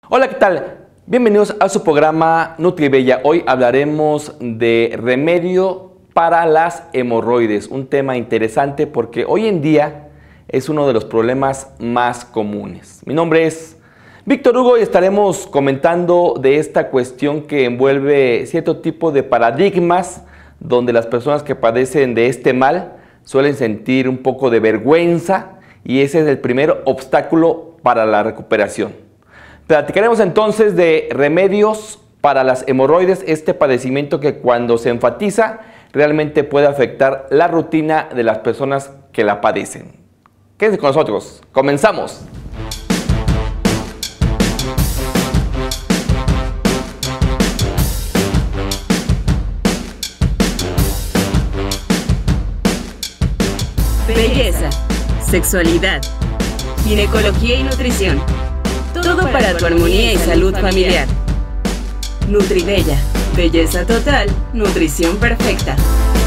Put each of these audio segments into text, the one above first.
Hola, ¿qué tal? Bienvenidos a su programa NutriBella. Hoy hablaremos de remedio para las hemorroides, un tema interesante porque hoy en día es uno de los problemas más comunes. Mi nombre es Víctor Hugo y estaremos comentando de esta cuestión que envuelve cierto tipo de paradigmas donde las personas que padecen de este mal suelen sentir un poco de vergüenza y ese es el primer obstáculo para la recuperación. Platicaremos entonces de remedios para las hemorroides, este padecimiento que cuando se enfatiza realmente puede afectar la rutina de las personas que la padecen. Quédense con nosotros, comenzamos. Belleza, sexualidad, ginecología y nutrición. Todo para tu armonía y salud familiar. NutriBella, belleza total, nutrición perfecta.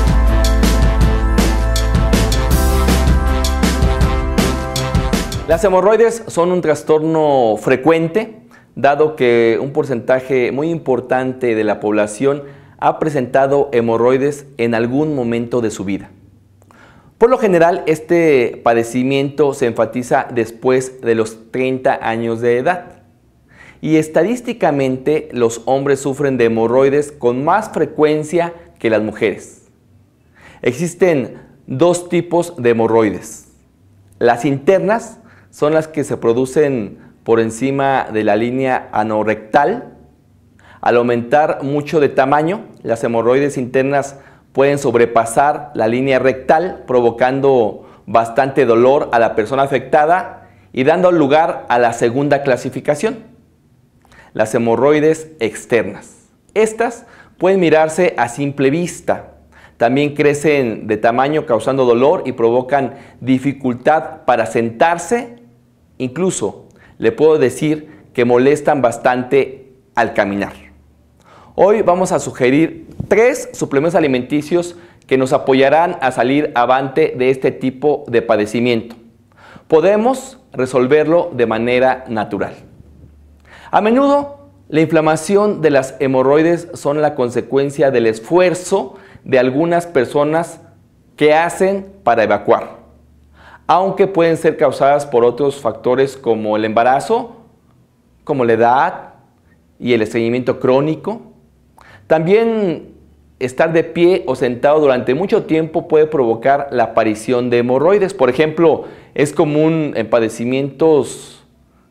Las hemorroides son un trastorno frecuente, dado que un porcentaje muy importante de la población ha presentado hemorroides en algún momento de su vida. Por lo general, este padecimiento se enfatiza después de los 30 años de edad. Y estadísticamente, los hombres sufren de hemorroides con más frecuencia que las mujeres. Existen dos tipos de hemorroides. Las internas son las que se producen por encima de la línea anorrectal. Al aumentar mucho de tamaño, las hemorroides internas pueden sobrepasar la línea rectal, provocando bastante dolor a la persona afectada y dando lugar a la segunda clasificación, las hemorroides externas. Estas pueden mirarse a simple vista. También crecen de tamaño causando dolor y provocan dificultad para sentarse. Incluso le puedo decir que molestan bastante al caminar. Hoy vamos a sugerir 3 suplementos alimenticios que nos apoyarán a salir avante de este tipo de padecimiento. Podemos resolverlo de manera natural. A menudo, la inflamación de las hemorroides son la consecuencia del esfuerzo de algunas personas que hacen para evacuar, aunque pueden ser causadas por otros factores como el embarazo, como la edad y el estreñimiento crónico. También estar de pie o sentado durante mucho tiempo puede provocar la aparición de hemorroides. Por ejemplo, es común en padecimientos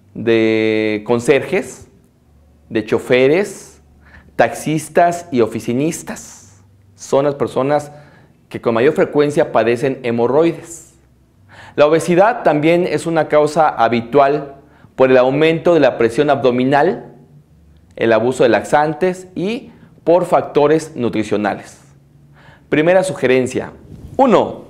de conserjes, de choferes, taxistas y oficinistas. Son las personas que con mayor frecuencia padecen hemorroides. La obesidad también es una causa habitual por el aumento de la presión abdominal, el abuso de laxantes y por factores nutricionales. Primera sugerencia. 1.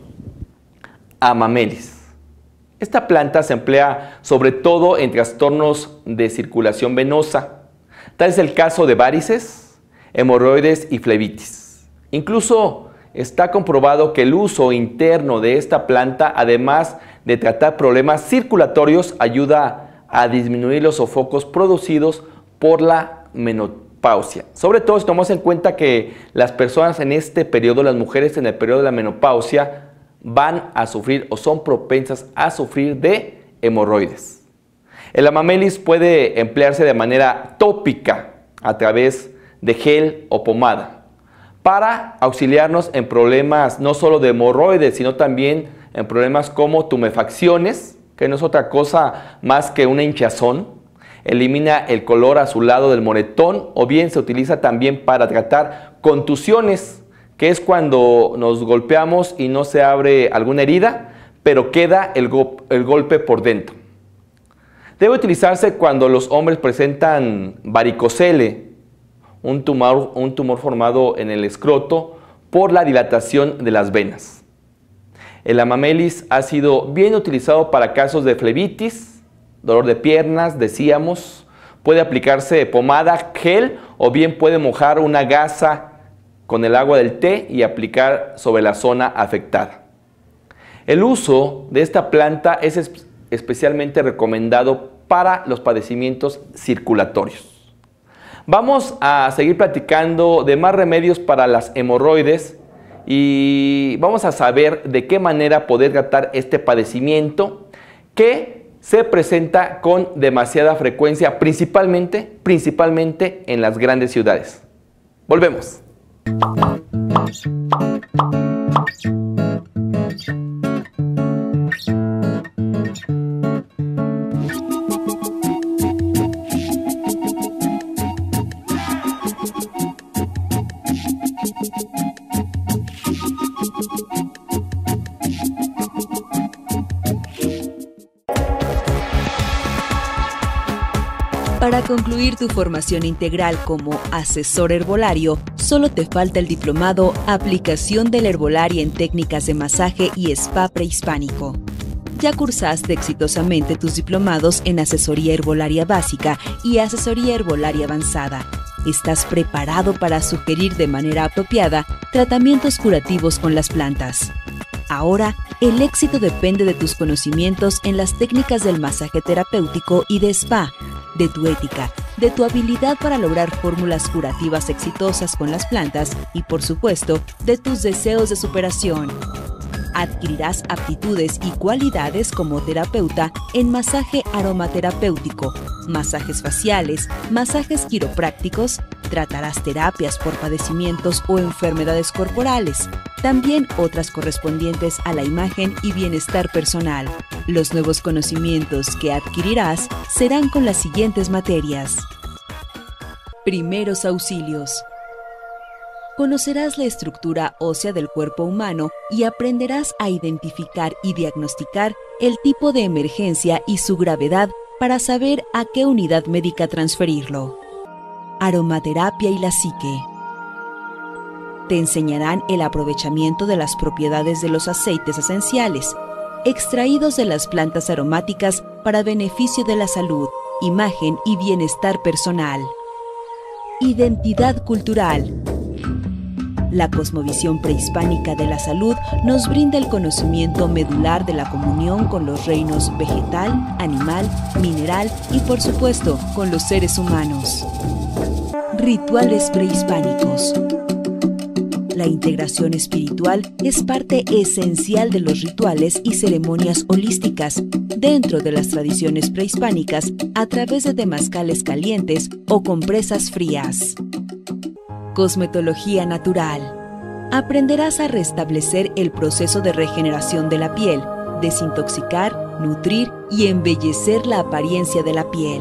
Amamelis. Esta planta se emplea sobre todo en trastornos de circulación venosa. Tal es el caso de varices, hemorroides y flebitis. Incluso está comprobado que el uso interno de esta planta, además de tratar problemas circulatorios, ayuda a disminuir los sofocos producidos por la menopausia. Sobre todo si tomamos en cuenta que las personas en este periodo, las mujeres en el periodo de la menopausia, van a sufrir o son propensas a sufrir de hemorroides. El amamelis puede emplearse de manera tópica a través de gel o pomada para auxiliarnos en problemas no solo de hemorroides, sino también en problemas como tumefacciones, que no es otra cosa más que una hinchazón. Elimina el color azulado del moretón o bien se utiliza también para tratar contusiones, que es cuando nos golpeamos y no se abre alguna herida, pero queda el golpe por dentro. Debe utilizarse cuando los hombres presentan varicocele, un tumor formado en el escroto por la dilatación de las venas. El amamelis ha sido bien utilizado para casos de flebitis, dolor de piernas, decíamos. Puede aplicarse pomada, gel o bien puede mojar una gasa con el agua del té y aplicar sobre la zona afectada. El uso de esta planta es especialmente recomendado para los padecimientos circulatorios. Vamos a seguir platicando de más remedios para las hemorroides y vamos a saber de qué manera poder tratar este padecimiento que se presenta con demasiada frecuencia, principalmente en las grandes ciudades. Volvemos. Para concluir tu formación integral como asesor herbolario, solo te falta el diplomado Aplicación de la Herbolaria en Técnicas de Masaje y Spa Prehispánico. Ya cursaste exitosamente tus diplomados en Asesoría Herbolaria Básica y Asesoría Herbolaria Avanzada. Estás preparado para sugerir de manera apropiada tratamientos curativos con las plantas. Ahora, el éxito depende de tus conocimientos en las técnicas del masaje terapéutico y de spa, de tu ética, de tu habilidad para lograr fórmulas curativas exitosas con las plantas y, por supuesto, de tus deseos de superación. Adquirirás aptitudes y cualidades como terapeuta en masaje aromaterapéutico, masajes faciales, masajes quiroprácticos, tratarás terapias por padecimientos o enfermedades corporales, también otras correspondientes a la imagen y bienestar personal. Los nuevos conocimientos que adquirirás serán con las siguientes materias. Primeros auxilios. Conocerás la estructura ósea del cuerpo humano y aprenderás a identificar y diagnosticar el tipo de emergencia y su gravedad para saber a qué unidad médica transferirlo. Aromaterapia y la psique. Te enseñarán el aprovechamiento de las propiedades de los aceites esenciales, extraídos de las plantas aromáticas para beneficio de la salud, imagen y bienestar personal. Identidad cultural. La cosmovisión prehispánica de la salud nos brinda el conocimiento medular de la comunión con los reinos vegetal, animal, mineral y, por supuesto, con los seres humanos. Rituales prehispánicos. La integración espiritual es parte esencial de los rituales y ceremonias holísticas dentro de las tradiciones prehispánicas a través de temazcales calientes o compresas frías. Cosmetología natural. Aprenderás a restablecer el proceso de regeneración de la piel, desintoxicar, nutrir y embellecer la apariencia de la piel.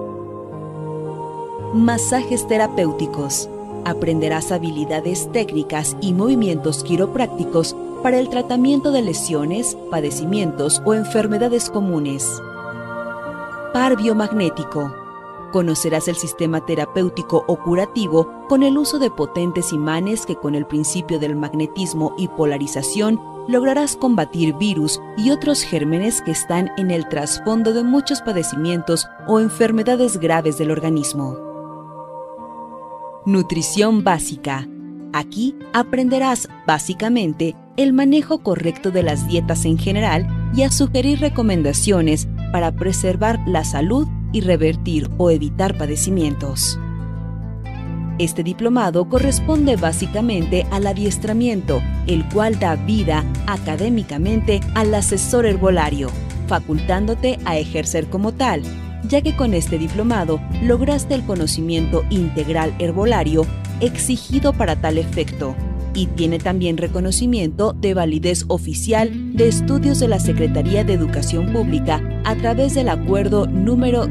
Masajes terapéuticos. Aprenderás habilidades técnicas y movimientos quiroprácticos para el tratamiento de lesiones, padecimientos o enfermedades comunes. Par biomagnético. Conocerás el sistema terapéutico o curativo con el uso de potentes imanes que con el principio del magnetismo y polarización lograrás combatir virus y otros gérmenes que están en el trasfondo de muchos padecimientos o enfermedades graves del organismo. Nutrición básica. Aquí aprenderás, básicamente, el manejo correcto de las dietas en general y a sugerir recomendaciones para preservar la salud y revertir o evitar padecimientos. Este diplomado corresponde básicamente al adiestramiento, el cual da vida académicamente al asesor herbolario, facultándote a ejercer como tal, ya que con este diplomado lograste el conocimiento integral herbolario exigido para tal efecto y tiene también reconocimiento de validez oficial de estudios de la Secretaría de Educación Pública a través del acuerdo número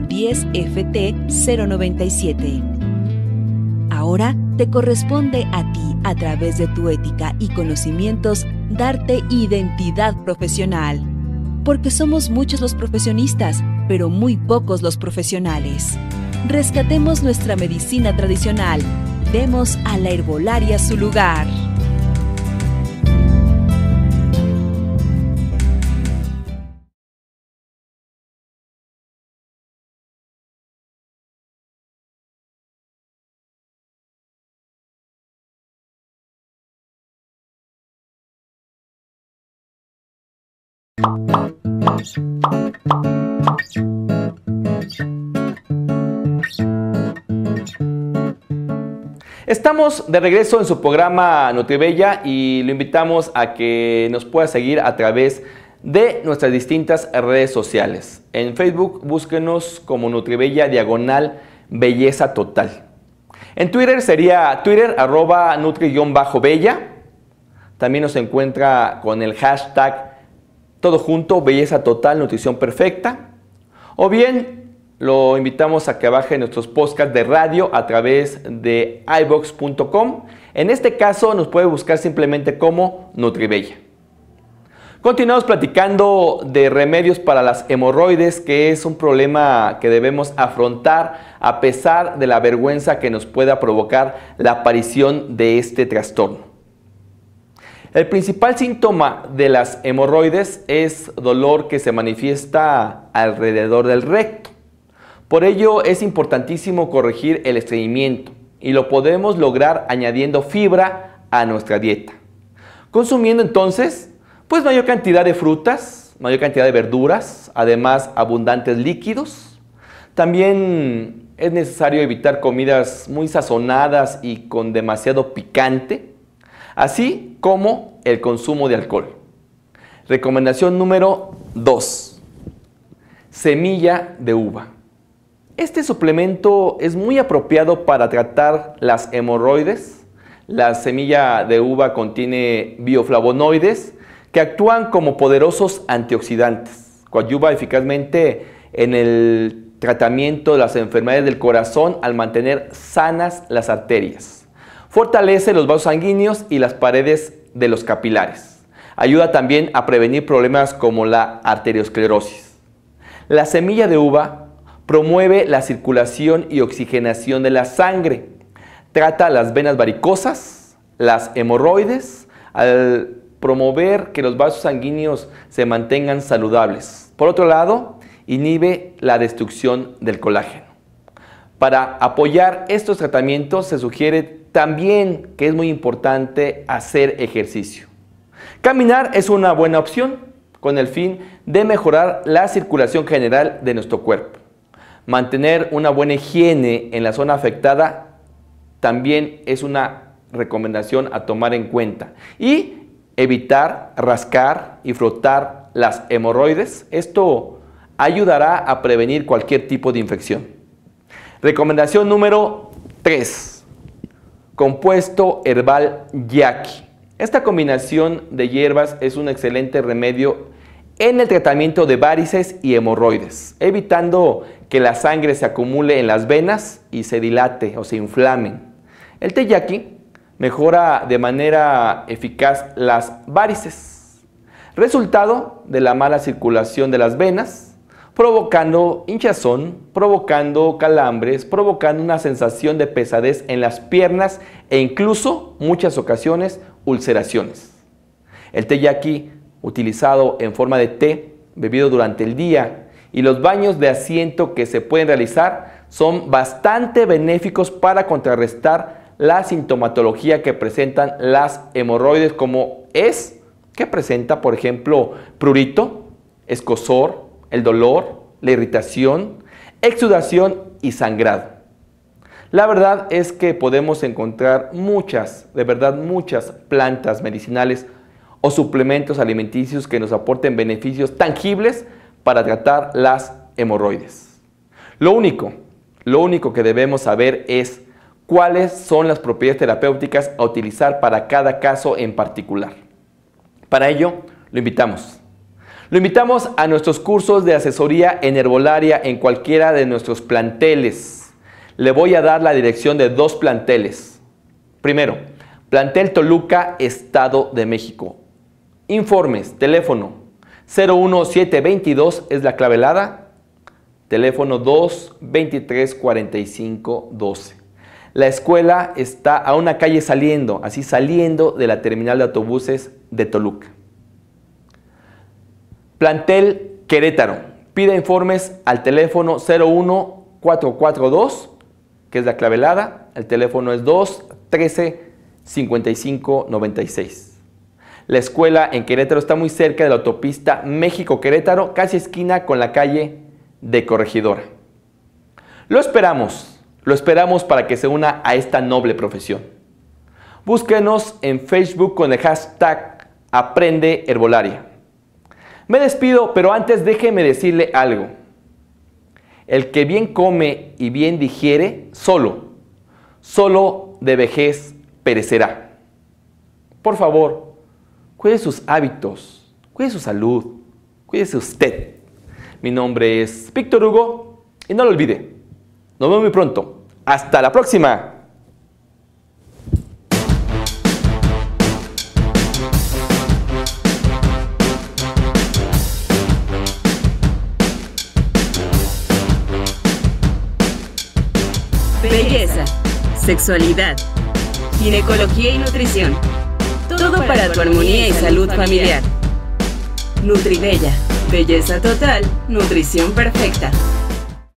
10FT-097. Ahora te corresponde a ti, a través de tu ética y conocimientos, darte identidad profesional. Porque somos muchos los profesionistas, pero muy pocos los profesionales. Rescatemos nuestra medicina tradicional. Demos a la herbolaria su lugar. Estamos de regreso en su programa Nutribella y lo invitamos a que nos pueda seguir a través de nuestras distintas redes sociales. En Facebook búsquenos como Nutribella /Belleza Total. En Twitter sería Twitter @Nutri-Bella. También nos encuentra con el hashtag todo junto, Belleza Total, Nutrición Perfecta. O bien lo invitamos a que baje nuestros podcasts de radio a través de iVoox.com. En este caso nos puede buscar simplemente como Nutribella. Continuamos platicando de remedios para las hemorroides, que es un problema que debemos afrontar a pesar de la vergüenza que nos pueda provocar la aparición de este trastorno. El principal síntoma de las hemorroides es dolor que se manifiesta alrededor del recto. Por ello es importantísimo corregir el estreñimiento y lo podemos lograr añadiendo fibra a nuestra dieta. Consumiendo entonces mayor cantidad de frutas, mayor cantidad de verduras, además abundantes líquidos. También es necesario evitar comidas muy sazonadas y con demasiado picante, así como el consumo de alcohol. Recomendación número 2. Semilla de uva. Este suplemento es muy apropiado para tratar las hemorroides. La semilla de uva contiene bioflavonoides que actúan como poderosos antioxidantes. Coadyuva eficazmente en el tratamiento de las enfermedades del corazón al mantener sanas las arterias. Fortalece los vasos sanguíneos y las paredes de los capilares. Ayuda también a prevenir problemas como la arteriosclerosis. La semilla de uva promueve la circulación y oxigenación de la sangre. Trata las venas varicosas, las hemorroides, al promover que los vasos sanguíneos se mantengan saludables. Por otro lado, inhibe la destrucción del colágeno. Para apoyar estos tratamientos se sugiere también que es muy importante hacer ejercicio. Caminar es una buena opción con el fin de mejorar la circulación general de nuestro cuerpo. Mantener una buena higiene en la zona afectada también es una recomendación a tomar en cuenta. Y evitar rascar y frotar las hemorroides. Esto ayudará a prevenir cualquier tipo de infección. Recomendación número 3. Compuesto herbal yaqui. Esta combinación de hierbas es un excelente remedio en el tratamiento de varices y hemorroides, evitando que la sangre se acumule en las venas y se dilate o se inflamen. El té yaqui mejora de manera eficaz las varices, resultado de la mala circulación de las venas, provocando hinchazón, provocando calambres, provocando una sensación de pesadez en las piernas e incluso, muchas ocasiones, ulceraciones. El té yaqui, utilizado en forma de té, bebido durante el día, y los baños de asiento que se pueden realizar son bastante benéficos para contrarrestar la sintomatología que presentan las hemorroides, como es que presenta, por ejemplo, prurito, escozor, el dolor, la irritación, exudación y sangrado. La verdad es que podemos encontrar muchas plantas medicinales o suplementos alimenticios que nos aporten beneficios tangibles para tratar las hemorroides. Lo único que debemos saber es cuáles son las propiedades terapéuticas a utilizar para cada caso en particular. Para ello, lo invitamos a nuestros cursos de asesoría en herbolaria en cualquiera de nuestros planteles. Le voy a dar la dirección de 2 planteles. Primero, plantel Toluca, Estado de México. Informes, teléfono 01722 es la clave helada, teléfono 2234512. La escuela está a una calle saliendo de la terminal de autobuses de Toluca. Plantel Querétaro. Pida informes al teléfono 01442, que es la clave helada. El teléfono es 213-5596. La escuela en Querétaro está muy cerca de la autopista México-Querétaro, casi esquina con la calle de Corregidora. Lo esperamos Lo esperamos para que se una a esta noble profesión. Búsquenos en Facebook con el hashtag Aprende Herbolaria. Me despido, pero antes déjeme decirle algo. El que bien come y bien digiere, solo de vejez perecerá. Por favor, cuide sus hábitos, cuide su salud, cuídese usted. Mi nombre es Víctor Hugo y no lo olvide. Nos vemos muy pronto. ¡Hasta la próxima! Belleza, sexualidad, ginecología y nutrición. Todo para tu armonía y salud familiar. Nutribella, belleza total, nutrición perfecta.